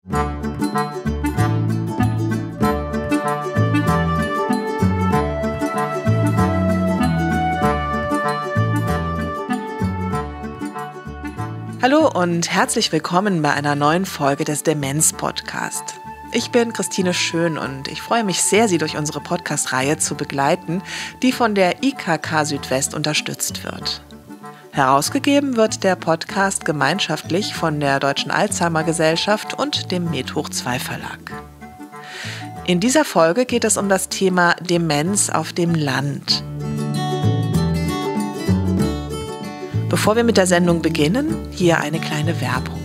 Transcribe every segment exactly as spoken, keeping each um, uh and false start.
Hallo und herzlich willkommen bei einer neuen Folge des Demenz-Podcast. Ich bin Christine Schön und ich freue mich sehr, Sie durch unsere Podcast-Reihe zu begleiten, die von der I K K Südwest unterstützt wird. Herausgegeben wird der Podcast gemeinschaftlich von der Deutschen Alzheimer-Gesellschaft und dem Medhoch zwei Verlag. In dieser Folge geht es um das Thema Demenz auf dem Land. Bevor wir mit der Sendung beginnen, hier eine kleine Werbung.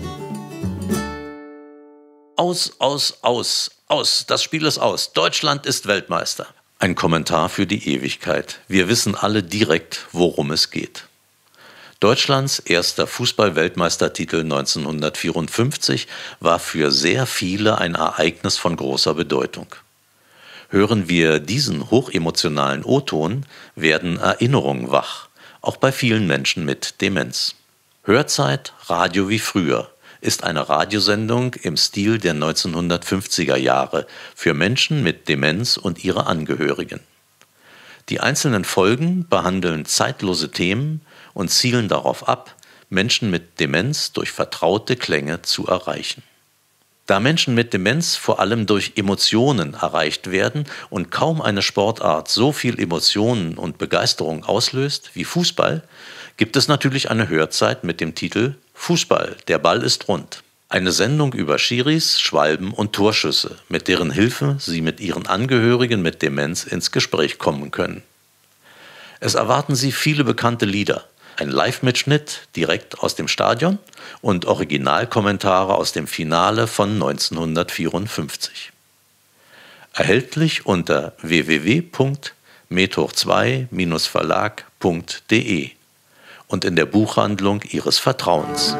Aus, aus, aus, aus. Das Spiel ist aus. Deutschland ist Weltmeister. Ein Kommentar für die Ewigkeit. Wir wissen alle direkt, worum es geht. Deutschlands erster Fußball-Weltmeistertitel neunzehnhundertvierundfünfzig war für sehr viele ein Ereignis von großer Bedeutung. Hören wir diesen hochemotionalen O-Ton, werden Erinnerungen wach. Auch bei vielen Menschen mit Demenz. Hörzeit, Radio wie früher, ist eine Radiosendung im Stil der neunzehnhundertfünfziger Jahre für Menschen mit Demenz und ihre Angehörigen. Die einzelnen Folgen behandeln zeitlose Themen und zielen darauf ab, Menschen mit Demenz durch vertraute Klänge zu erreichen. Da Menschen mit Demenz vor allem durch Emotionen erreicht werden und kaum eine Sportart so viel Emotionen und Begeisterung auslöst wie Fußball, gibt es natürlich eine Hörzeit mit dem Titel Fußball, der Ball ist rund. Eine Sendung über Schiris, Schwalben und Torschüsse, mit deren Hilfe Sie mit Ihren Angehörigen mit Demenz ins Gespräch kommen können. Es erwarten Sie viele bekannte Lieder, ein Live-Mitschnitt direkt aus dem Stadion und Originalkommentare aus dem Finale von neunzehnhundertvierundfünfzig. Erhältlich unter w w w punkt medhoch zwei verlag punkt d e und in der Buchhandlung Ihres Vertrauens.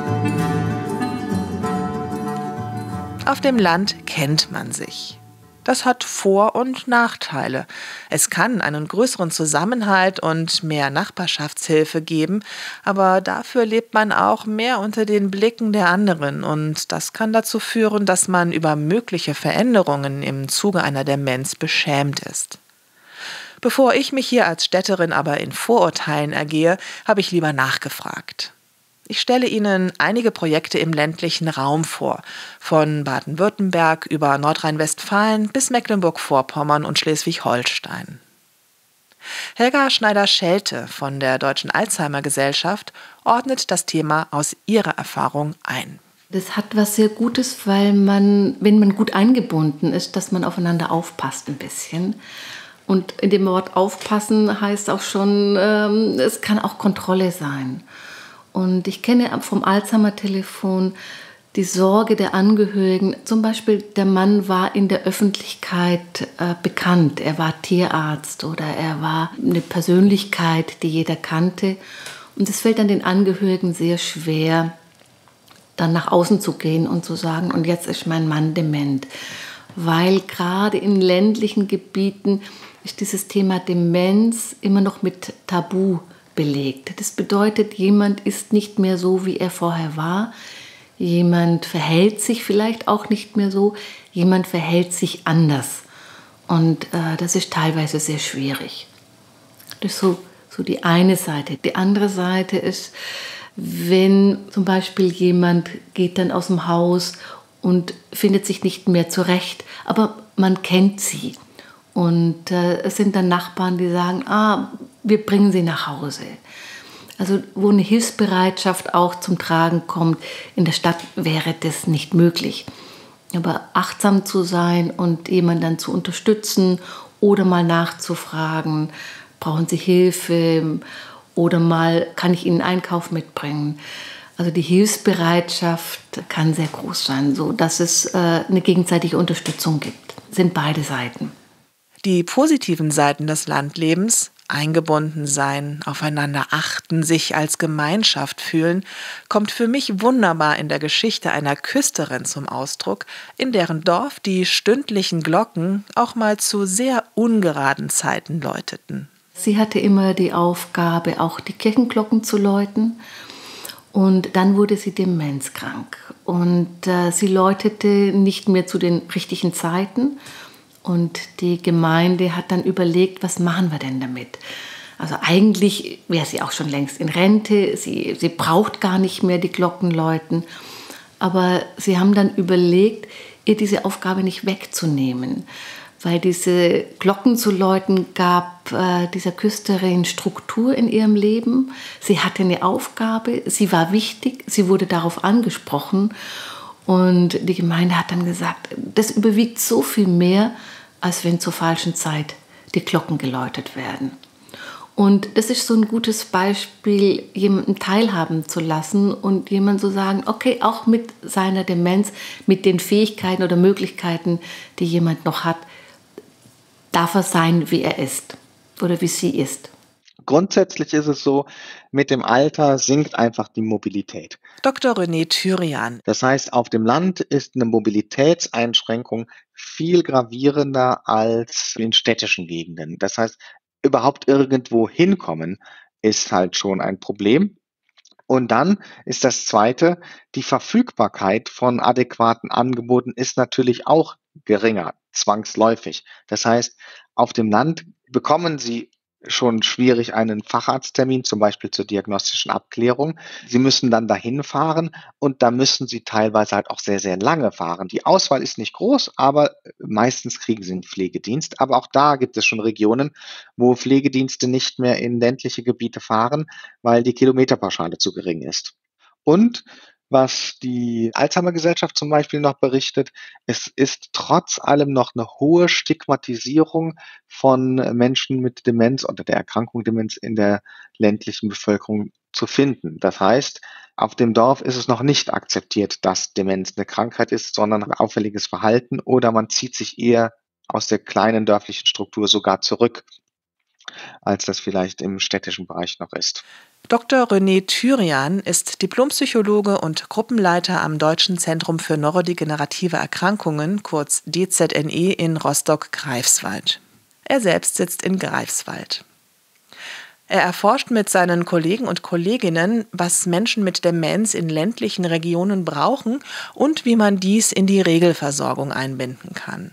Auf dem Land kennt man sich. Das hat Vor- und Nachteile. Es kann einen größeren Zusammenhalt und mehr Nachbarschaftshilfe geben, aber dafür lebt man auch mehr unter den Blicken der anderen und das kann dazu führen, dass man über mögliche Veränderungen im Zuge einer Demenz beschämt ist. Bevor ich mich hier als Städterin aber in Vorurteilen ergehe, habe ich lieber nachgefragt. Ich stelle Ihnen einige Projekte im ländlichen Raum vor, von Baden-Württemberg über Nordrhein-Westfalen bis Mecklenburg-Vorpommern und Schleswig-Holstein. Helga Schneider-Schelte von der Deutschen Alzheimer-Gesellschaft ordnet das Thema aus ihrer Erfahrung ein. Das hat was sehr Gutes, weil man, wenn man gut eingebunden ist, dass man aufeinander aufpasst ein bisschen. Und in dem Wort aufpassen heißt auch schon, ähm, es kann auch Kontrolle sein. Und ich kenne vom Alzheimer-Telefon die Sorge der Angehörigen. Zum Beispiel, der Mann war in der Öffentlichkeit äh, bekannt. Er war Tierarzt oder er war eine Persönlichkeit, die jeder kannte. Und es fällt dann den Angehörigen sehr schwer, dann nach außen zu gehen und zu sagen, und jetzt ist mein Mann dement. Weil gerade in ländlichen Gebieten ist dieses Thema Demenz immer noch mit Tabu belegt. Das bedeutet, jemand ist nicht mehr so, wie er vorher war. Jemand verhält sich vielleicht auch nicht mehr so. Jemand verhält sich anders. Und äh, das ist teilweise sehr schwierig. Das ist so, so die eine Seite. Die andere Seite ist, wenn zum Beispiel jemand geht dann aus dem Haus und findet sich nicht mehr zurecht, aber man kennt sie. Und äh, es sind dann Nachbarn, die sagen, ah, wir bringen sie nach Hause. Also wo eine Hilfsbereitschaft auch zum Tragen kommt, in der Stadt wäre das nicht möglich. Aber achtsam zu sein und jemanden dann zu unterstützen oder mal nachzufragen, brauchen Sie Hilfe oder mal kann ich Ihnen Einkauf mitbringen. Also die Hilfsbereitschaft kann sehr groß sein, so dass es äh, eine gegenseitige Unterstützung gibt. Das sind beide Seiten. Die positiven Seiten des Landlebens, eingebunden sein, aufeinander achten, sich als Gemeinschaft fühlen, kommt für mich wunderbar in der Geschichte einer Küsterin zum Ausdruck, in deren Dorf die stündlichen Glocken auch mal zu sehr ungeraden Zeiten läuteten. Sie hatte immer die Aufgabe, auch die Kirchenglocken zu läuten. Und dann wurde sie demenzkrank. Und äh, sie läutete nicht mehr zu den richtigen Zeiten. Und die Gemeinde hat dann überlegt, was machen wir denn damit? Also eigentlich wäre sie auch schon längst in Rente. Sie, sie braucht gar nicht mehr die Glocken läuten. Aber sie haben dann überlegt, ihr diese Aufgabe nicht wegzunehmen. Weil diese Glocken zu läuten gab äh, dieser Küsterin Struktur in ihrem Leben. Sie hatte eine Aufgabe, sie war wichtig, sie wurde darauf angesprochen. Und die Gemeinde hat dann gesagt, das überwiegt so viel mehr, als wenn zur falschen Zeit die Glocken geläutet werden. Und das ist so ein gutes Beispiel, jemanden teilhaben zu lassen und jemand so sagen, okay, auch mit seiner Demenz, mit den Fähigkeiten oder Möglichkeiten, die jemand noch hat, darf er sein, wie er ist oder wie sie ist. Grundsätzlich ist es so, mit dem Alter sinkt einfach die Mobilität. Doktor René Thyrian. Das heißt, auf dem Land ist eine Mobilitätseinschränkung viel gravierender als in städtischen Gegenden. Das heißt, überhaupt irgendwo hinkommen ist halt schon ein Problem. Und dann ist das Zweite, die Verfügbarkeit von adäquaten Angeboten ist natürlich auch geringer, zwangsläufig. Das heißt, auf dem Land bekommen Sie schon schwierig einen Facharzttermin, zum Beispiel zur diagnostischen Abklärung. Sie müssen dann dahin fahren und da müssen Sie teilweise halt auch sehr, sehr lange fahren. Die Auswahl ist nicht groß, aber meistens kriegen Sie einen Pflegedienst. Aber auch da gibt es schon Regionen, wo Pflegedienste nicht mehr in ländliche Gebiete fahren, weil die Kilometerpauschale zu gering ist. Und was die Alzheimer-Gesellschaft zum Beispiel noch berichtet, es ist trotz allem noch eine hohe Stigmatisierung von Menschen mit Demenz oder der Erkrankung Demenz in der ländlichen Bevölkerung zu finden. Das heißt, auf dem Dorf ist es noch nicht akzeptiert, dass Demenz eine Krankheit ist, sondern ein auffälliges Verhalten oder man zieht sich eher aus der kleinen dörflichen Struktur sogar zurück, als das vielleicht im städtischen Bereich noch ist. Doktor René Thyrian ist Diplompsychologe und Gruppenleiter am Deutschen Zentrum für neurodegenerative Erkrankungen, kurz D Z N E, in Rostock-Greifswald. Er selbst sitzt in Greifswald. Er erforscht mit seinen Kollegen und Kolleginnen, was Menschen mit Demenz in ländlichen Regionen brauchen und wie man dies in die Regelversorgung einbinden kann.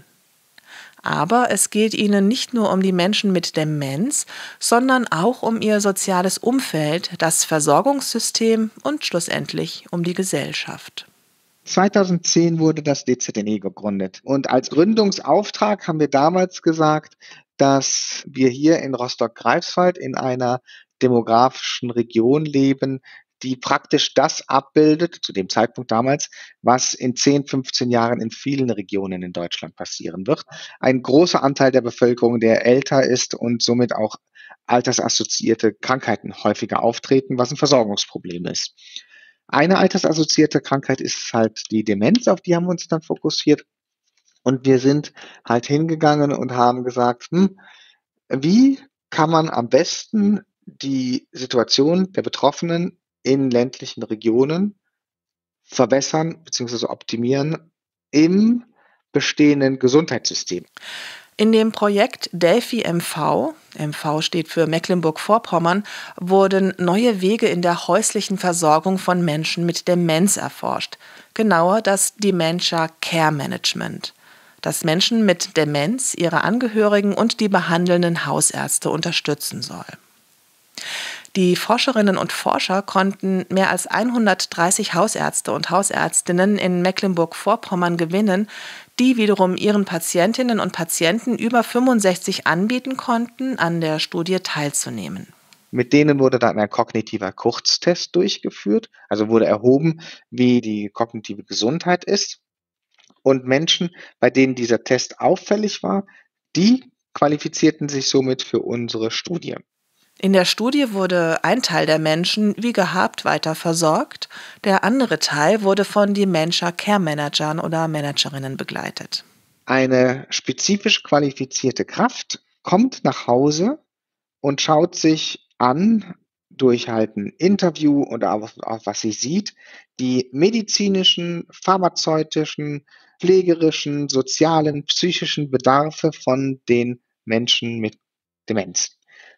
Aber es geht ihnen nicht nur um die Menschen mit Demenz, sondern auch um ihr soziales Umfeld, das Versorgungssystem und schlussendlich um die Gesellschaft. zweitausendzehn wurde das D Z N E gegründet. Und als Gründungsauftrag haben wir damals gesagt, dass wir hier in Rostock-Greifswald in einer demografischen Region leben, die praktisch das abbildet, zu dem Zeitpunkt damals, was in zehn, fünfzehn Jahren in vielen Regionen in Deutschland passieren wird. Ein großer Anteil der Bevölkerung, der älter ist und somit auch altersassoziierte Krankheiten häufiger auftreten, was ein Versorgungsproblem ist. Eine altersassoziierte Krankheit ist halt die Demenz, auf die haben wir uns dann fokussiert. Und wir sind halt hingegangen und haben gesagt, hm, wie kann man am besten die Situation der Betroffenen in ländlichen Regionen verbessern bzw. optimieren im bestehenden Gesundheitssystem. In dem Projekt Delphi M V, M V steht für Mecklenburg-Vorpommern, wurden neue Wege in der häuslichen Versorgung von Menschen mit Demenz erforscht. Genauer das Dementia Care Management, das Menschen mit Demenz, ihre Angehörigen und die behandelnden Hausärzte unterstützen soll. Die Forscherinnen und Forscher konnten mehr als hundertdreißig Hausärzte und Hausärztinnen in Mecklenburg-Vorpommern gewinnen, die wiederum ihren Patientinnen und Patienten über fünfundsechzig anbieten konnten, an der Studie teilzunehmen. Mit denen wurde dann ein kognitiver Kurztest durchgeführt, also wurde erhoben, wie die kognitive Gesundheit ist. Und Menschen, bei denen dieser Test auffällig war, die qualifizierten sich somit für unsere Studie. In der Studie wurde ein Teil der Menschen wie gehabt weiter versorgt, der andere Teil wurde von Dementia Care Managern oder Managerinnen begleitet. Eine spezifisch qualifizierte Kraft kommt nach Hause und schaut sich an, durch halt ein Interview oder auch, auch was sie sieht, die medizinischen, pharmazeutischen, pflegerischen, sozialen, psychischen Bedarfe von den Menschen mit Demenz.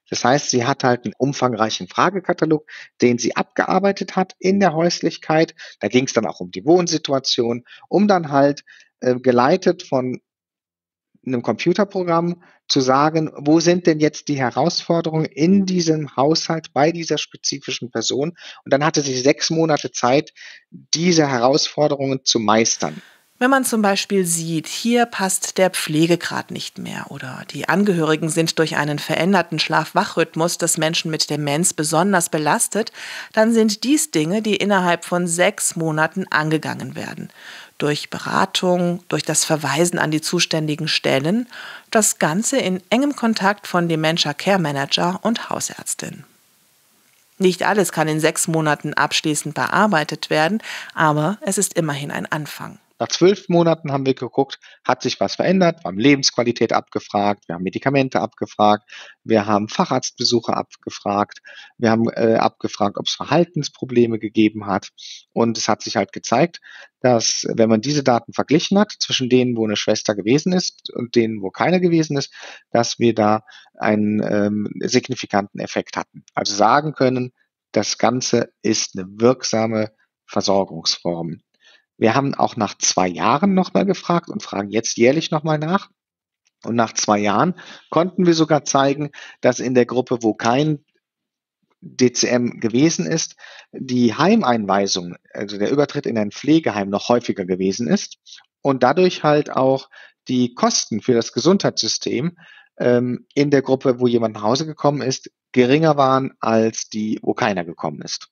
Das heißt, sie hat halt einen umfangreichen Fragekatalog, den sie abgearbeitet hat in der Häuslichkeit. Da ging es dann auch um die Wohnsituation, um dann halt äh, geleitet von einem Computerprogramm zu sagen, wo sind denn jetzt die Herausforderungen in diesem Haushalt bei dieser spezifischen Person? Und dann hatte sie sechs Monate Zeit, diese Herausforderungen zu meistern. Wenn man zum Beispiel sieht, hier passt der Pflegegrad nicht mehr oder die Angehörigen sind durch einen veränderten Schlaf-Wach-Rhythmus des Menschen mit Demenz besonders belastet, dann sind dies Dinge, die innerhalb von sechs Monaten angegangen werden. Durch Beratung, durch das Verweisen an die zuständigen Stellen, das Ganze in engem Kontakt von Dementia Care Manager und Hausärztin. Nicht alles kann in sechs Monaten abschließend bearbeitet werden, aber es ist immerhin ein Anfang. Nach zwölf Monaten haben wir geguckt, hat sich was verändert? Wir haben Lebensqualität abgefragt, wir haben Medikamente abgefragt, wir haben Facharztbesuche abgefragt, wir haben äh, abgefragt, ob es Verhaltensprobleme gegeben hat. Und es hat sich halt gezeigt, dass wenn man diese Daten verglichen hat, zwischen denen, wo eine Schwester gewesen ist und denen, wo keine gewesen ist, dass wir da einen ähm, signifikanten Effekt hatten. Also sagen können, das Ganze ist eine wirksame Versorgungsform. Wir haben auch nach zwei Jahren nochmal gefragt und fragen jetzt jährlich nochmal nach. Und nach zwei Jahren konnten wir sogar zeigen, dass in der Gruppe, wo kein D C M gewesen ist, die Heimeinweisung, also der Übertritt in ein Pflegeheim noch häufiger gewesen ist und dadurch halt auch die Kosten für das Gesundheitssystem ähm, in der Gruppe, wo jemand nach Hause gekommen ist, geringer waren als die, wo keiner gekommen ist.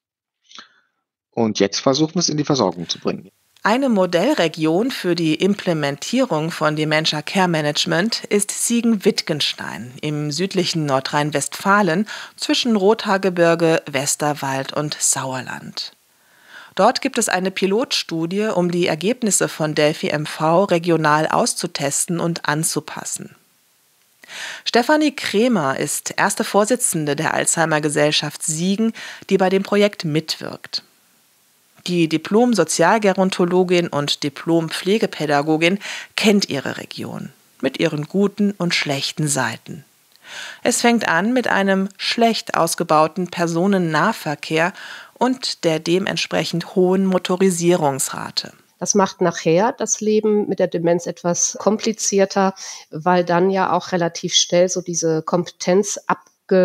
Und jetzt versuchen wir es in die Versorgung zu bringen. Eine Modellregion für die Implementierung von Dementia Care Management ist Siegen-Wittgenstein im südlichen Nordrhein-Westfalen zwischen Rothaargebirge, Westerwald und Sauerland. Dort gibt es eine Pilotstudie, um die Ergebnisse von Delphi M V regional auszutesten und anzupassen. Stefanie Kremer ist erste Vorsitzende der Alzheimer-Gesellschaft Siegen, die bei dem Projekt mitwirkt. Die Diplom-Sozialgerontologin und Diplom-Pflegepädagogin kennt ihre Region mit ihren guten und schlechten Seiten. Es fängt an mit einem schlecht ausgebauten Personennahverkehr und der dementsprechend hohen Motorisierungsrate. Das macht nachher das Leben mit der Demenz etwas komplizierter, weil dann ja auch relativ schnell so diese Kompetenz ab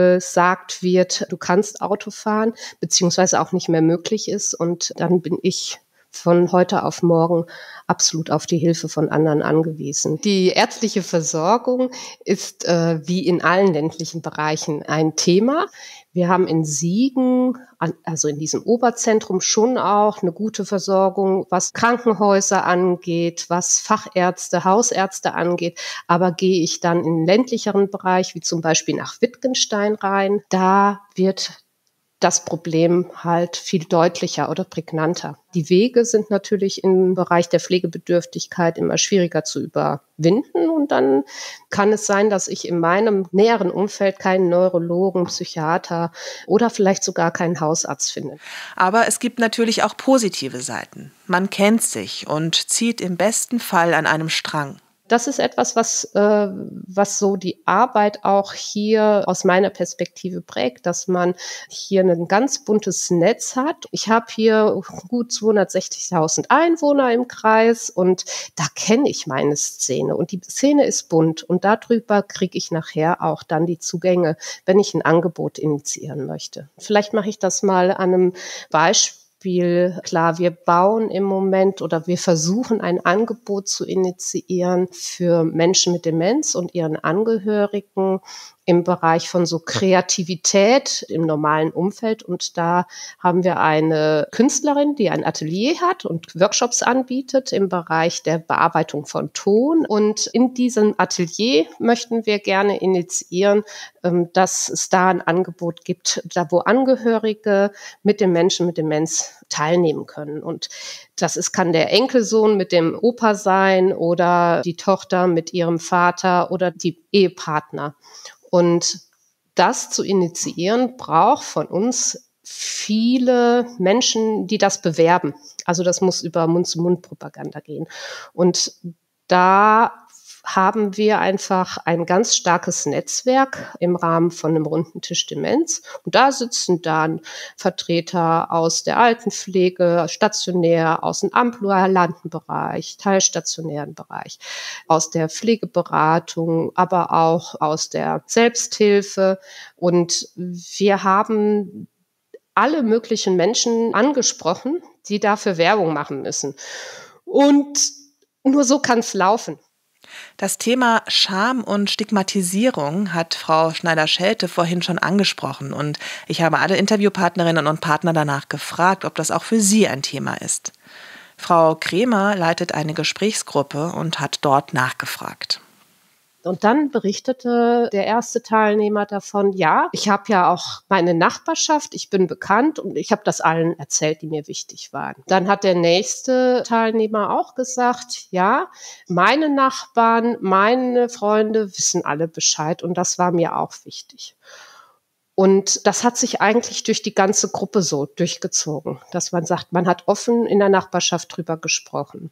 gesagt wird, du kannst Auto fahren, beziehungsweise auch nicht mehr möglich ist. Und dann bin ich von heute auf morgen absolut auf die Hilfe von anderen angewiesen. Die ärztliche Versorgung ist äh, wie in allen ländlichen Bereichen ein Thema. Wir haben in Siegen, also in diesem Oberzentrum, schon auch eine gute Versorgung, was Krankenhäuser angeht, was Fachärzte, Hausärzte angeht. Aber gehe ich dann in den ländlicheren Bereich, wie zum Beispiel nach Wittgenstein rein, da wird das Problem halt viel deutlicher oder prägnanter. Die Wege sind natürlich im Bereich der Pflegebedürftigkeit immer schwieriger zu überwinden und dann kann es sein, dass ich in meinem näheren Umfeld keinen Neurologen, Psychiater oder vielleicht sogar keinen Hausarzt finde. Aber es gibt natürlich auch positive Seiten. Man kennt sich und zieht im besten Fall an einem Strang. Das ist etwas, was, äh, was so die Arbeit auch hier aus meiner Perspektive prägt, dass man hier ein ganz buntes Netz hat. Ich habe hier gut zweihundertsechzigtausend Einwohner im Kreis und da kenne ich meine Szene und die Szene ist bunt und darüber kriege ich nachher auch dann die Zugänge, wenn ich ein Angebot initiieren möchte. Vielleicht mache ich das mal an einem Beispiel. Klar, wir bauen im Moment oder wir versuchen ein Angebot zu initiieren für Menschen mit Demenz und ihren Angehörigen im Bereich von so Kreativität im normalen Umfeld. Und da haben wir eine Künstlerin, die ein Atelier hat und Workshops anbietet im Bereich der Bearbeitung von Ton. Und in diesem Atelier möchten wir gerne initiieren, dass es da ein Angebot gibt, da wo Angehörige mit den Menschen mit Demenz teilnehmen können. Und das ist, kann der Enkelsohn mit dem Opa sein oder die Tochter mit ihrem Vater oder die Ehepartner. Und das zu initiieren, braucht von uns viele Menschen, die das bewerben. Also das muss über Mund-zu-Mund-Propaganda gehen. Und da haben wir einfach ein ganz starkes Netzwerk im Rahmen von einem runden Tisch Demenz. Und da sitzen dann Vertreter aus der Altenpflege, stationär, aus dem ambulanten Bereich, teilstationären Bereich, aus der Pflegeberatung, aber auch aus der Selbsthilfe. Und wir haben alle möglichen Menschen angesprochen, die dafür Werbung machen müssen. Und nur so kann es laufen. Das Thema Scham und Stigmatisierung hat Frau Schneider-Schelte vorhin schon angesprochen und ich habe alle Interviewpartnerinnen und Partner danach gefragt, ob das auch für sie ein Thema ist. Frau Kremer leitet eine Gesprächsgruppe und hat dort nachgefragt. Und dann berichtete der erste Teilnehmer davon, ja, ich habe ja auch meine Nachbarschaft, ich bin bekannt und ich habe das allen erzählt, die mir wichtig waren. Dann hat der nächste Teilnehmer auch gesagt, ja, meine Nachbarn, meine Freunde wissen alle Bescheid und das war mir auch wichtig. Und das hat sich eigentlich durch die ganze Gruppe so durchgezogen, dass man sagt, man hat offen in der Nachbarschaft drüber gesprochen.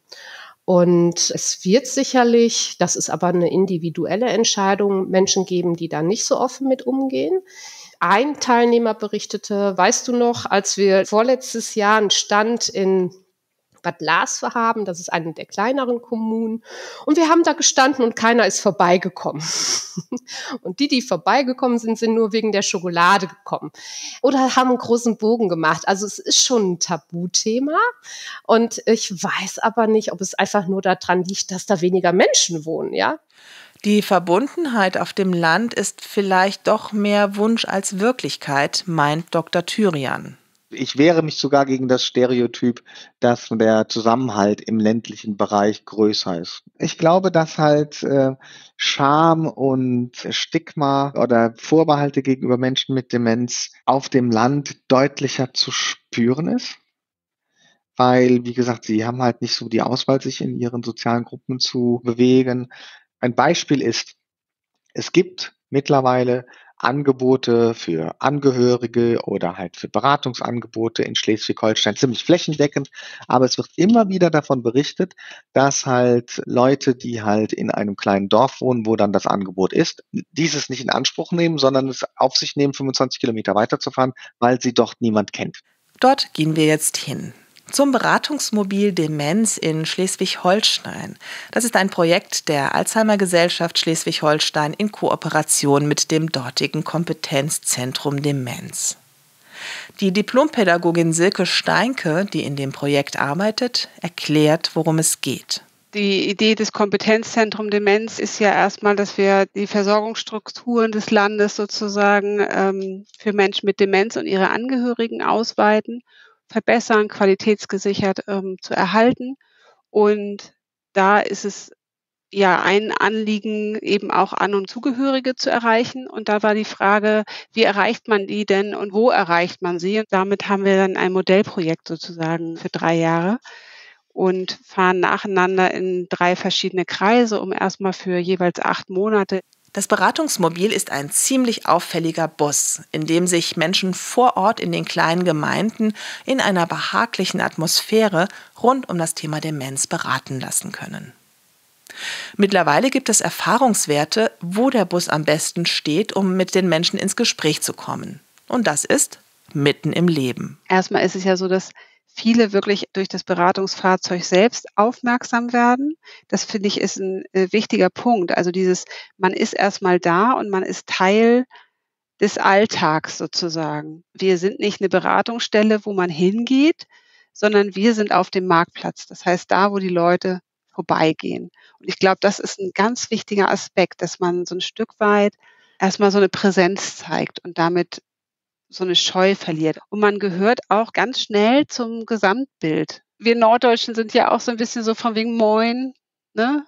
Und es wird sicherlich, das ist aber eine individuelle Entscheidung, Menschen geben, die da nicht so offen mit umgehen. Ein Teilnehmer berichtete, weißt du noch, als wir vorletztes Jahr einen Stand in Bad Lasve haben, das ist eine der kleineren Kommunen, und wir haben da gestanden und keiner ist vorbeigekommen. Und die, die vorbeigekommen sind, sind nur wegen der Schokolade gekommen oder haben einen großen Bogen gemacht. Also es ist schon ein Tabuthema und ich weiß aber nicht, ob es einfach nur daran liegt, dass da weniger Menschen wohnen, ja. Die Verbundenheit auf dem Land ist vielleicht doch mehr Wunsch als Wirklichkeit, meint Doktor Thyrian. Ich wehre mich sogar gegen das Stereotyp, dass der Zusammenhalt im ländlichen Bereich größer ist. Ich glaube, dass halt äh, Scham und Stigma oder Vorbehalte gegenüber Menschen mit Demenz auf dem Land deutlicher zu spüren ist. Weil, wie gesagt, sie haben halt nicht so die Auswahl, sich in ihren sozialen Gruppen zu bewegen. Ein Beispiel ist, es gibt mittlerweile Angebote für Angehörige oder halt für Beratungsangebote in Schleswig-Holstein, ziemlich flächendeckend. Aber es wird immer wieder davon berichtet, dass halt Leute, die halt in einem kleinen Dorf wohnen, wo dann das Angebot ist, dieses nicht in Anspruch nehmen, sondern es auf sich nehmen, fünfundzwanzig Kilometer weiterzufahren, weil sie dort niemand kennt. Dort gehen wir jetzt hin. Zum Beratungsmobil Demenz in Schleswig-Holstein. Das ist ein Projekt der Alzheimer-Gesellschaft Schleswig-Holstein in Kooperation mit dem dortigen Kompetenzzentrum Demenz. Die Diplompädagogin Silke Steinke, die in dem Projekt arbeitet, erklärt, worum es geht. Die Idee des Kompetenzzentrums Demenz ist ja erstmal, dass wir die Versorgungsstrukturen des Landes sozusagen ähm, für Menschen mit Demenz und ihre Angehörigen ausweiten, verbessern, qualitätsgesichert ähm, zu erhalten. Und da ist es ja ein Anliegen, eben auch An- und Zugehörige zu erreichen. Und da war die Frage, wie erreicht man die denn und wo erreicht man sie? Und damit haben wir dann ein Modellprojekt sozusagen für drei Jahre und fahren nacheinander in drei verschiedene Kreise, um erstmal für jeweils acht Monate. Das Beratungsmobil ist ein ziemlich auffälliger Bus, in dem sich Menschen vor Ort in den kleinen Gemeinden in einer behaglichen Atmosphäre rund um das Thema Demenz beraten lassen können. Mittlerweile gibt es Erfahrungswerte, wo der Bus am besten steht, um mit den Menschen ins Gespräch zu kommen. Und das ist mitten im Leben. Erstmal ist es ja so, dass viele wirklich durch das Beratungsfahrzeug selbst aufmerksam werden. Das finde ich ist ein äh, wichtiger Punkt. Also dieses, man ist erstmal da und man ist Teil des Alltags sozusagen. Wir sind nicht eine Beratungsstelle, wo man hingeht, sondern wir sind auf dem Marktplatz. Das heißt, da, wo die Leute vorbeigehen. Und ich glaube, das ist ein ganz wichtiger Aspekt, dass man so ein Stück weit erstmal so eine Präsenz zeigt und damit so eine Scheu verliert. Und man gehört auch ganz schnell zum Gesamtbild. Wir Norddeutschen sind ja auch so ein bisschen so von wegen Moin, ne?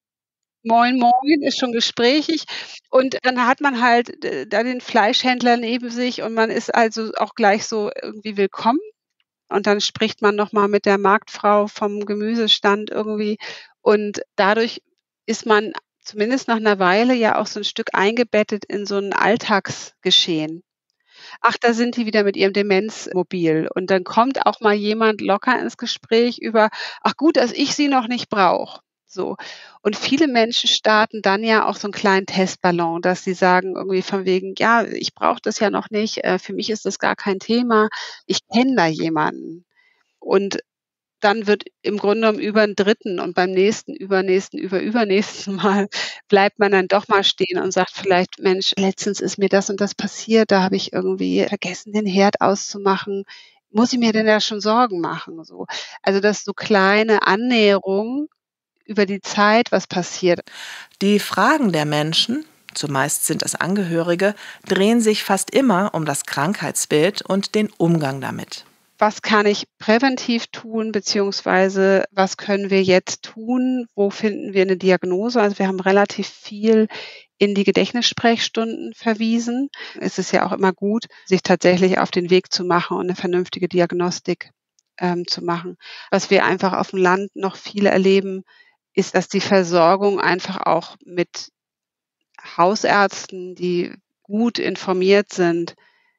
Moin, moin ist schon gesprächig. Und dann hat man halt äh, da den Fleischhändler neben sich und man ist also auch gleich so irgendwie willkommen. Und dann spricht man noch mal mit der Marktfrau vom Gemüsestand irgendwie. Und dadurch ist man zumindest nach einer Weile ja auch so ein Stück eingebettet in so ein Alltagsgeschehen. Ach, da sind die wieder mit ihrem Demenzmobil. Und dann kommt auch mal jemand locker ins Gespräch über, ach gut, dass ich sie noch nicht brauche. So. Und viele Menschen starten dann ja auch so einen kleinen Testballon, dass sie sagen irgendwie von wegen: „Ja, ich brauche das ja noch nicht, äh, für mich ist das gar kein Thema. Ich kenne da jemanden.“ Und dann wird im Grunde genommen über 'n dritten und beim nächsten, übernächsten, überübernächsten Mal bleibt man dann doch mal stehen und sagt vielleicht: „Mensch, letztens ist mir das und das passiert, da habe ich irgendwie vergessen, den Herd auszumachen. Muss ich mir denn da schon Sorgen machen?“ So. Also, dass so kleine Annäherungen über die Zeit, was passiert. Die Fragen der Menschen, zumeist sind es Angehörige, drehen sich fast immer um das Krankheitsbild und den Umgang damit. Was kann ich präventiv tun, beziehungsweise was können wir jetzt tun? Wo finden wir eine Diagnose? Also, wir haben relativ viel in die Gedächtnissprechstunden verwiesen. Es ist ja auch immer gut, sich tatsächlich auf den Weg zu machen und eine vernünftige Diagnostik, ähm, zu machen. Was wir einfach auf dem Land noch viel erleben, ist, dass die Versorgung einfach auch mit Hausärzten, die gut informiert sind,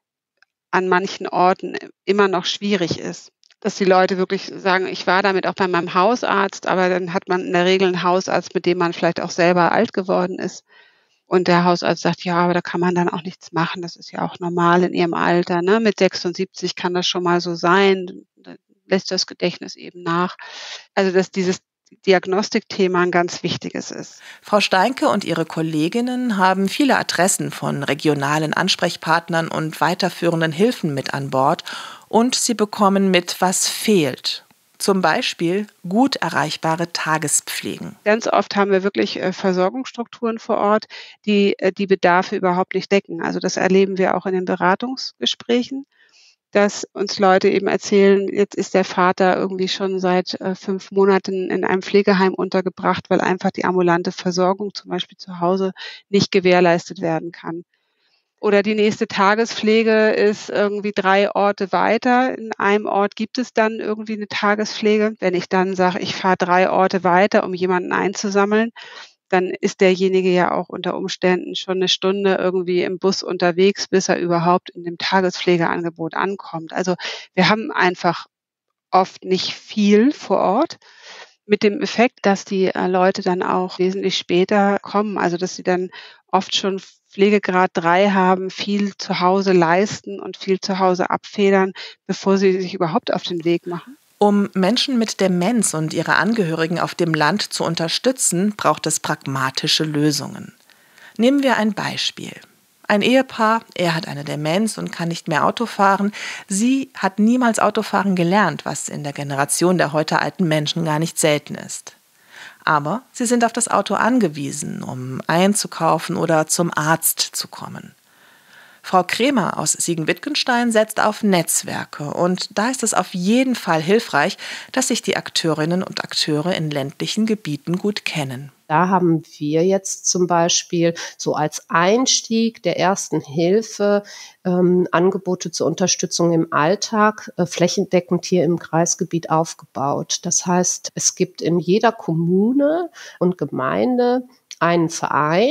an manchen Orten immer noch schwierig ist. Dass die Leute wirklich sagen: „Ich war damit auch bei meinem Hausarzt“, aber dann hat man in der Regel 'n Hausarzt, mit dem man vielleicht auch selber alt geworden ist. Und der Hausarzt sagt: „Ja, aber da kann man dann auch nichts machen. Das ist ja auch normal in Ihrem Alter, ne? Mit sechsundsiebzig kann das schon mal so sein. Da lässt das Gedächtnis eben nach.“ Also, dass dieses Diagnostikthema 'n ganz wichtiges ist. Frau Steinke und ihre Kolleginnen haben viele Adressen von regionalen Ansprechpartnern und weiterführenden Hilfen mit an Bord und sie bekommen mit, was fehlt. Zum Beispiel gut erreichbare Tagespflegen. Ganz oft haben wir wirklich, äh, Versorgungsstrukturen vor Ort, die, äh, die Bedarfe überhaupt nicht decken. Also, das erleben wir auch in den Beratungsgesprächen, dass uns Leute eben erzählen, jetzt ist der Vater irgendwie schon seit, äh, fünf Monaten in einem Pflegeheim untergebracht, weil einfach die ambulante Versorgung, zum Beispiel zu Hause, nicht gewährleistet werden kann. Oder die nächste Tagespflege ist irgendwie drei Orte weiter. In einem Ort gibt es dann irgendwie 'ne Tagespflege. Wenn ich dann sage, ich fahre drei Orte weiter, um jemanden einzusammeln, dann ist derjenige ja auch unter Umständen schon 'ne Stunde irgendwie im Bus unterwegs, bis er überhaupt in dem Tagespflegeangebot ankommt. Also, wir haben einfach oft nicht viel vor Ort, mit dem Effekt, dass die, äh, Leute dann auch wesentlich später kommen. Also, dass sie dann oft schon Pflegegrad drei haben, viel zu Hause leisten und viel zu Hause abfedern, bevor sie sich überhaupt auf den Weg machen. Um Menschen mit Demenz und ihre Angehörigen auf dem Land zu unterstützen, braucht es pragmatische Lösungen. Nehmen wir ein Beispiel. Ein Ehepaar, er hat eine Demenz und kann nicht mehr Auto fahren. Sie hat niemals Autofahren gelernt, was in der Generation der heute alten Menschen gar nicht selten ist. Aber sie sind auf das Auto angewiesen, um einzukaufen oder zum Arzt zu kommen. Frau Kremer aus Siegen-Wittgenstein setzt auf Netzwerke und da ist es auf jeden Fall hilfreich, dass sich die Akteurinnen und Akteure in ländlichen Gebieten gut kennen. Da haben wir jetzt zum Beispiel so als Einstieg der ersten Hilfe ähm, Angebote zur Unterstützung im Alltag äh, flächendeckend hier im Kreisgebiet aufgebaut. Das heißt, es gibt in jeder Kommune und Gemeinde einen Verein.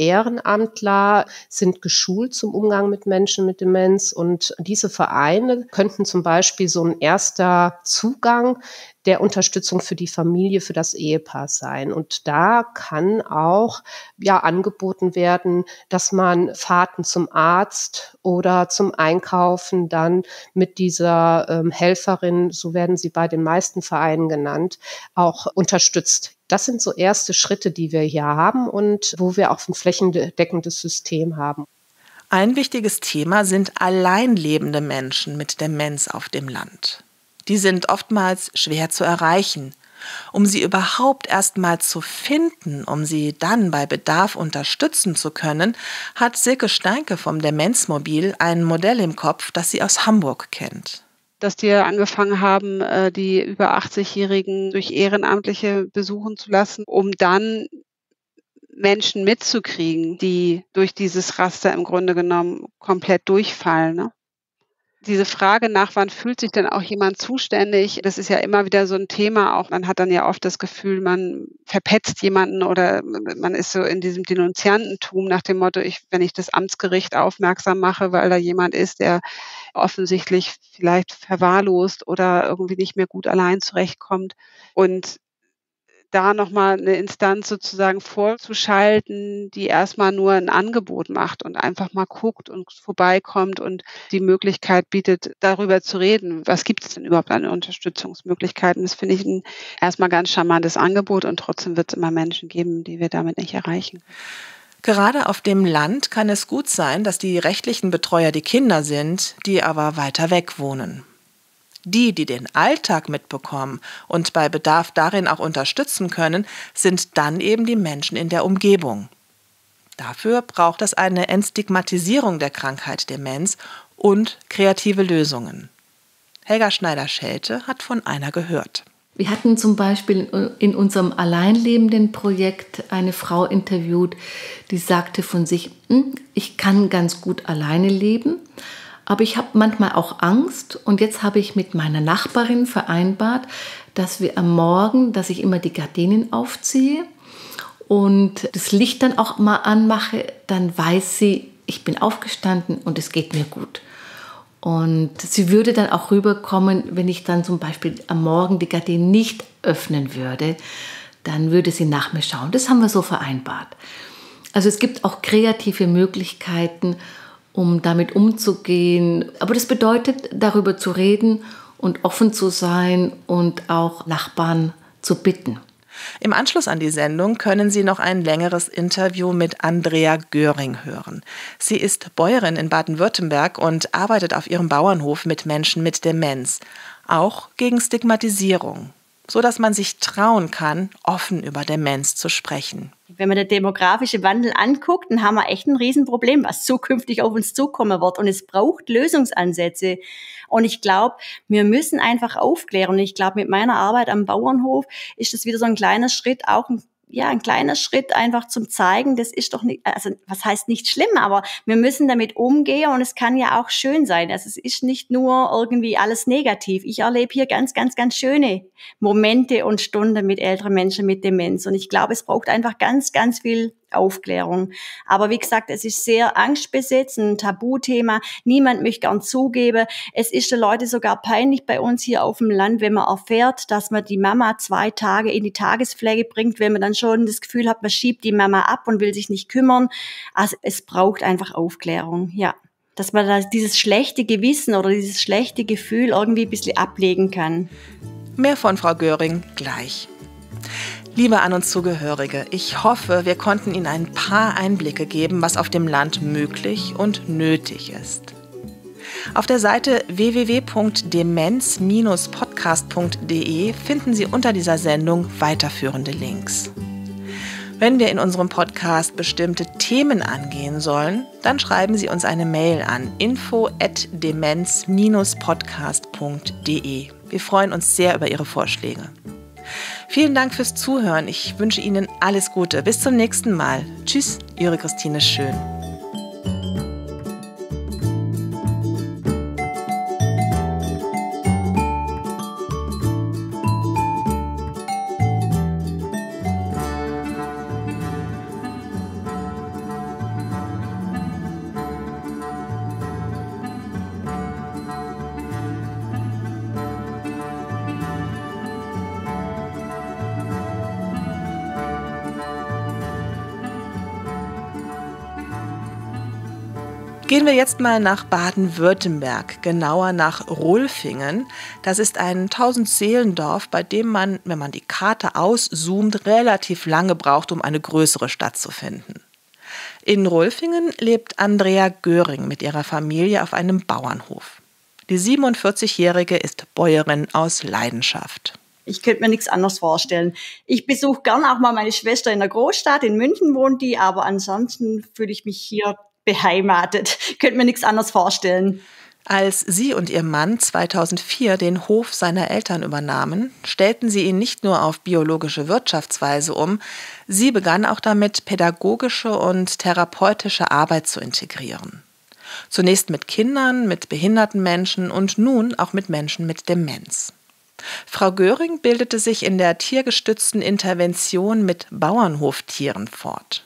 Ehrenamtler sind geschult zum Umgang mit Menschen mit Demenz und diese Vereine könnten zum Beispiel so ein erster Zugang der Unterstützung für die Familie, für das Ehepaar sein. Und da kann auch ja angeboten werden, dass man Fahrten zum Arzt oder zum Einkaufen dann mit dieser ähm, Helferin, so werden sie bei den meisten Vereinen genannt, auch unterstützt. Das sind so erste Schritte, die wir hier haben und wo wir auch ein flächendeckendes System haben. Ein wichtiges Thema sind alleinlebende Menschen mit Demenz auf dem Land. Die sind oftmals schwer zu erreichen. Um sie überhaupt erst mal zu finden, um sie dann bei Bedarf unterstützen zu können, hat Silke Steinke vom Demenzmobil ein Modell im Kopf, das sie aus Hamburg kennt. Dass die angefangen haben, äh, die über achtzig-Jährigen durch Ehrenamtliche besuchen zu lassen, um dann Menschen mitzukriegen, die durch dieses Raster im Grunde genommen komplett durchfallen, ne? Diese Frage nach, wann fühlt sich denn auch jemand zuständig, das ist ja immer wieder so ein Thema auch. Man hat dann ja oft das Gefühl, man verpetzt jemanden oder man ist so in diesem Denunziantentum nach dem Motto, ich wenn ich das Amtsgericht aufmerksam mache, weil da jemand ist, der offensichtlich vielleicht verwahrlost oder irgendwie nicht mehr gut allein zurechtkommt. Und da nochmal eine Instanz sozusagen vorzuschalten, die erstmal nur ein Angebot macht und einfach mal guckt und vorbeikommt und die Möglichkeit bietet, darüber zu reden. Was gibt es denn überhaupt an Unterstützungsmöglichkeiten? Das finde ich ein erstmal ganz charmantes Angebot und trotzdem wird es immer Menschen geben, die wir damit nicht erreichen. Gerade auf dem Land kann es gut sein, dass die rechtlichen Betreuer die Kinder sind, die aber weiter weg wohnen. Die, die den Alltag mitbekommen und bei Bedarf darin auch unterstützen können, sind dann eben die Menschen in der Umgebung. Dafür braucht es eine Entstigmatisierung der Krankheit Demenz und kreative Lösungen. Helga Schneider-Schelte hat von einer gehört. Wir hatten zum Beispiel in unserem alleinlebenden Projekt eine Frau interviewt, die sagte von sich, ich kann ganz gut alleine leben, aber ich habe manchmal auch Angst und jetzt habe ich mit meiner Nachbarin vereinbart, dass wir am Morgen, dass ich immer die Gardinen aufziehe und das Licht dann auch mal anmache, dann weiß sie, ich bin aufgestanden und es geht mir gut. Und sie würde dann auch rüberkommen, wenn ich dann zum Beispiel am Morgen die Gardinen nicht öffnen würde, dann würde sie nach mir schauen. Das haben wir so vereinbart. Also es gibt auch kreative Möglichkeiten, um damit umzugehen. Aber das bedeutet, darüber zu reden und offen zu sein und auch Nachbarn zu bitten. Im Anschluss an die Sendung können Sie noch ein längeres Interview mit Andrea Göring hören. Sie ist Bäuerin in Baden-Württemberg und arbeitet auf ihrem Bauernhof mit Menschen mit Demenz, auch gegen Stigmatisierung, sodass man sich trauen kann, offen über Demenz zu sprechen. Wenn man den demografischen Wandel anguckt, dann haben wir echt ein Riesenproblem, was zukünftig auf uns zukommen wird. Und es braucht Lösungsansätze. Und ich glaube, wir müssen einfach aufklären. Und ich glaube, mit meiner Arbeit am Bauernhof ist das wieder so ein kleiner Schritt, auch ein ja, ein kleiner Schritt einfach zum Zeigen, das ist doch nicht, also was heißt nicht schlimm, aber wir müssen damit umgehen und es kann ja auch schön sein. Also es ist nicht nur irgendwie alles negativ. Ich erlebe hier ganz, ganz, ganz schöne Momente und Stunden mit älteren Menschen mit Demenz und ich glaube, es braucht einfach ganz, ganz viel Aufklärung. Aber wie gesagt, es ist sehr angstbesetzt, ein Tabuthema. Niemand möchte gern zugeben. Es ist den Leuten sogar peinlich bei uns hier auf dem Land, wenn man erfährt, dass man die Mama zwei Tage in die Tagespflege bringt, wenn man dann schon das Gefühl hat, man schiebt die Mama ab und will sich nicht kümmern. Also es braucht einfach Aufklärung, ja. Dass man da dieses schlechte Gewissen oder dieses schlechte Gefühl irgendwie ein bisschen ablegen kann. Mehr von Frau Göring gleich. Liebe An- und Zugehörige, ich hoffe, wir konnten Ihnen ein paar Einblicke geben, was auf dem Land möglich und nötig ist. Auf der Seite w w w punkt demenz Bindestrich podcast punkt d e finden Sie unter dieser Sendung weiterführende Links. Wenn wir in unserem Podcast bestimmte Themen angehen sollen, dann schreiben Sie uns eine Mail an info at demenz Bindestrich podcast punkt d e. Wir freuen uns sehr über Ihre Vorschläge. Vielen Dank fürs Zuhören. Ich wünsche Ihnen alles Gute. Bis zum nächsten Mal. Tschüss, Ihre Christine Schön. Gehen wir jetzt mal nach Baden-Württemberg, genauer nach Rolfingen. Das ist ein Tausend-Seelendorf, bei dem man, wenn man die Karte auszoomt, relativ lange braucht, um eine größere Stadt zu finden. In Rolfingen lebt Andrea Göring mit ihrer Familie auf einem Bauernhof. Die siebenundvierzigjährige ist Bäuerin aus Leidenschaft. Ich könnte mir nichts anderes vorstellen. Ich besuche gern auch mal meine Schwester in der Großstadt, in München wohnt die, aber ansonsten fühle ich mich hier beheimatet. Ich könnte mir nichts anderes vorstellen. Als sie und ihr Mann zweitausendvier den Hof seiner Eltern übernahmen, stellten sie ihn nicht nur auf biologische Wirtschaftsweise um, sie begann auch damit, pädagogische und therapeutische Arbeit zu integrieren. Zunächst mit Kindern, mit behinderten Menschen und nun auch mit Menschen mit Demenz. Frau Göring bildete sich in der tiergestützten Intervention mit Bauernhoftieren fort.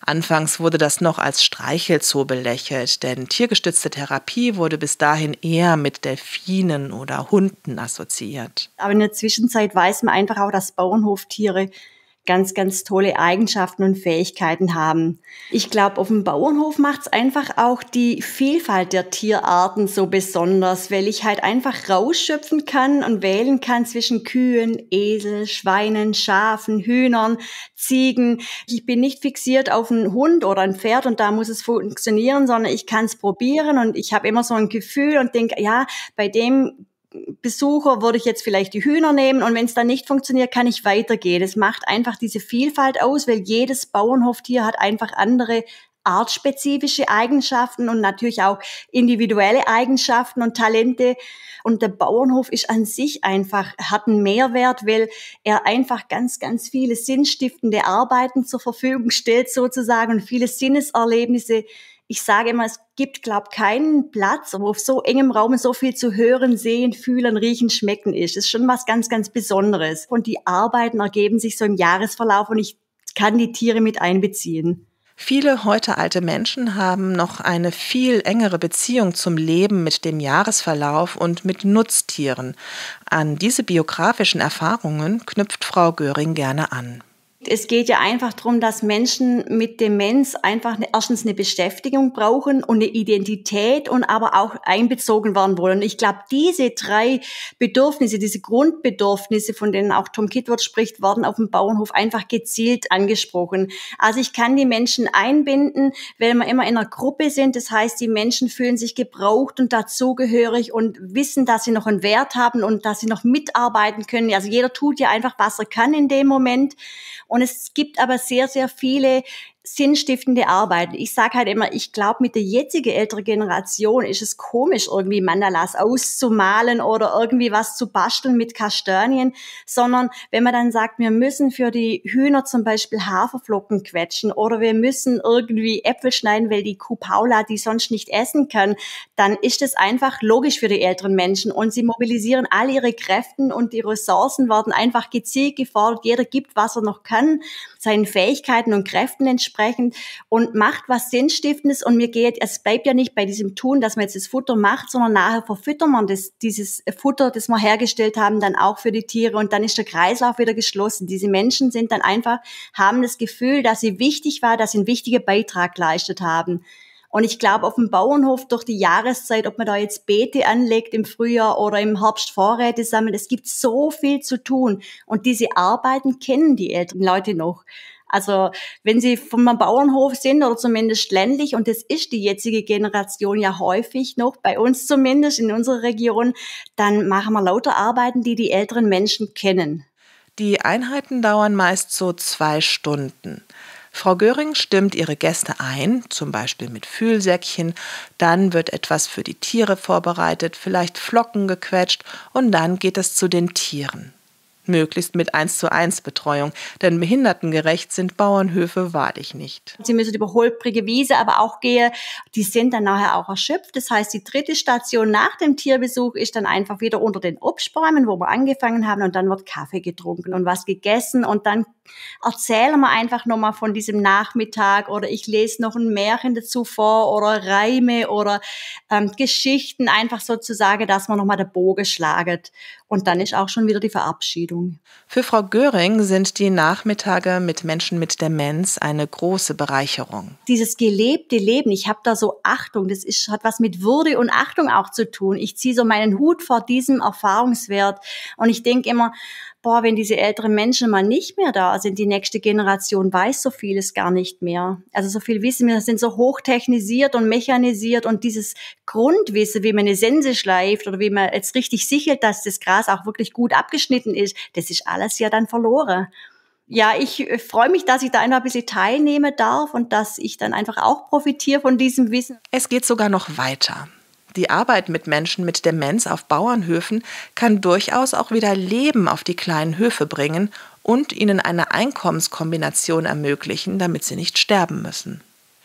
Anfangs wurde das noch als Streichelzoo belächelt, denn tiergestützte Therapie wurde bis dahin eher mit Delfinen oder Hunden assoziiert. Aber in der Zwischenzeit weiß man einfach auch, dass Bauernhoftiere ganz, ganz tolle Eigenschaften und Fähigkeiten haben. Ich glaube, auf dem Bauernhof macht es einfach auch die Vielfalt der Tierarten so besonders, weil ich halt einfach rausschöpfen kann und wählen kann zwischen Kühen, Esel, Schweinen, Schafen, Hühnern, Ziegen. Ich bin nicht fixiert auf einen Hund oder ein Pferd und da muss es funktionieren, sondern ich kann es probieren und ich habe immer so ein Gefühl und denke, ja, bei dem Besucher würde ich jetzt vielleicht die Hühner nehmen und wenn es dann nicht funktioniert, kann ich weitergehen. Es macht einfach diese Vielfalt aus, weil jedes Bauernhoftier hat einfach andere artspezifische Eigenschaften und natürlich auch individuelle Eigenschaften und Talente. Und der Bauernhof ist an sich einfach, hat einen Mehrwert, weil er einfach ganz, ganz viele sinnstiftende Arbeiten zur Verfügung stellt sozusagen und viele Sinneserlebnisse. Ich sage immer, es gibt, glaube ich, keinen Platz, wo auf so engem Raum so viel zu hören, sehen, fühlen, riechen, schmecken ist. Das ist schon was ganz, ganz Besonderes. Und die Arbeiten ergeben sich so im Jahresverlauf und ich kann die Tiere mit einbeziehen. Viele heute alte Menschen haben noch eine viel engere Beziehung zum Leben mit dem Jahresverlauf und mit Nutztieren. An diese biografischen Erfahrungen knüpft Frau Göring gerne an. Es geht ja einfach darum, dass Menschen mit Demenz einfach erstens eine Beschäftigung brauchen und eine Identität und aber auch einbezogen werden wollen. Ich glaube, diese drei Bedürfnisse, diese Grundbedürfnisse, von denen auch Tom Kitwort spricht, werden auf dem Bauernhof einfach gezielt angesprochen. Also ich kann die Menschen einbinden, weil wir immer in einer Gruppe sind. Das heißt, die Menschen fühlen sich gebraucht und dazugehörig und wissen, dass sie noch einen Wert haben und dass sie noch mitarbeiten können. Also jeder tut ja einfach, was er kann in dem Moment. Und es gibt aber sehr, sehr viele sinnstiftende Arbeiten. Ich sage halt immer, ich glaube, mit der jetzigen älteren Generation ist es komisch, irgendwie Mandalas auszumalen oder irgendwie was zu basteln mit Kastanien, sondern wenn man dann sagt, wir müssen für die Hühner zum Beispiel Haferflocken quetschen oder wir müssen irgendwie Äpfel schneiden, weil die Kuh Paula die sonst nicht essen kann, dann ist es einfach logisch für die älteren Menschen und sie mobilisieren all ihre Kräfte und die Ressourcen werden einfach gezielt gefordert. Jeder gibt, was er noch kann, seinen Fähigkeiten und Kräften entsprechend und macht was Sinnstiftendes und mir geht, es bleibt ja nicht bei diesem Tun, dass man jetzt das Futter macht, sondern nachher verfüttern man das, dieses Futter, das wir hergestellt haben, dann auch für die Tiere und dann ist der Kreislauf wieder geschlossen. Diese Menschen sind dann einfach, haben das Gefühl, dass sie wichtig war, dass sie einen wichtigen Beitrag geleistet haben. Und ich glaube, auf dem Bauernhof durch die Jahreszeit, ob man da jetzt Beete anlegt im Frühjahr oder im Herbst Vorräte sammelt, es gibt so viel zu tun. Und diese Arbeiten kennen die älteren Leute noch. Also wenn sie vom Bauernhof sind oder zumindest ländlich, und das ist die jetzige Generation ja häufig noch, bei uns zumindest in unserer Region, dann machen wir lauter Arbeiten, die die älteren Menschen kennen. Die Einheiten dauern meist so zwei Stunden. Frau Göring stimmt ihre Gäste ein, zum Beispiel mit Fühlsäckchen, dann wird etwas für die Tiere vorbereitet, vielleicht Flocken gequetscht und dann geht es zu den Tieren. Möglichst mit eins zu eins Betreuung, denn behindertengerecht sind Bauernhöfe wahrlich nicht. Sie müssen über holprige Wiese aber auch gehen, die sind dann nachher auch erschöpft. Das heißt, die dritte Station nach dem Tierbesuch ist dann einfach wieder unter den Obstbäumen, wo wir angefangen haben und dann wird Kaffee getrunken und was gegessen und dann erzählen wir einfach nochmal von diesem Nachmittag oder ich lese noch ein Märchen dazu vor oder Reime oder ähm, Geschichten, einfach sozusagen, dass man nochmal den Bogen schlaget. Und dann ist auch schon wieder die Verabschiedung. Für Frau Göring sind die Nachmittage mit Menschen mit Demenz eine große Bereicherung. Dieses gelebte Leben, ich habe da so Achtung, das ist, hat was mit Würde und Achtung auch zu tun. Ich ziehe so meinen Hut vor diesem Erfahrungswert und ich denke immer, boah, wenn diese älteren Menschen mal nicht mehr da sind, die nächste Generation weiß so vieles gar nicht mehr. Also so viel Wissen, wir sind so hochtechnisiert und mechanisiert und dieses Grundwissen, wie man eine Sense schleift oder wie man jetzt richtig sichert, dass das Gras auch wirklich gut abgeschnitten ist, das ist alles ja dann verloren. Ja, ich freue mich, dass ich da einfach ein bisschen teilnehmen darf und dass ich dann einfach auch profitiere von diesem Wissen. Es geht sogar noch weiter. Die Arbeit mit Menschen mit Demenz auf Bauernhöfen kann durchaus auch wieder Leben auf die kleinen Höfe bringen und ihnen eine Einkommenskombination ermöglichen, damit sie nicht sterben müssen.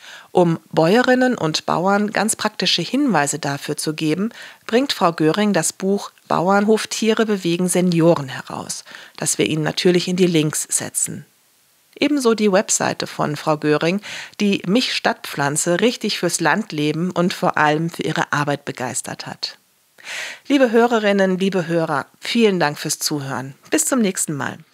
Um Bäuerinnen und Bauern ganz praktische Hinweise dafür zu geben, bringt Frau Göring das Buch Bauernhoftiere bewegen Senioren heraus, das wir Ihnen natürlich in die Links setzen. Ebenso die Webseite von Frau Göring, die mich Stadtpflanze richtig fürs Landleben und vor allem für ihre Arbeit begeistert hat. Liebe Hörerinnen, liebe Hörer, vielen Dank fürs Zuhören. Bis zum nächsten Mal.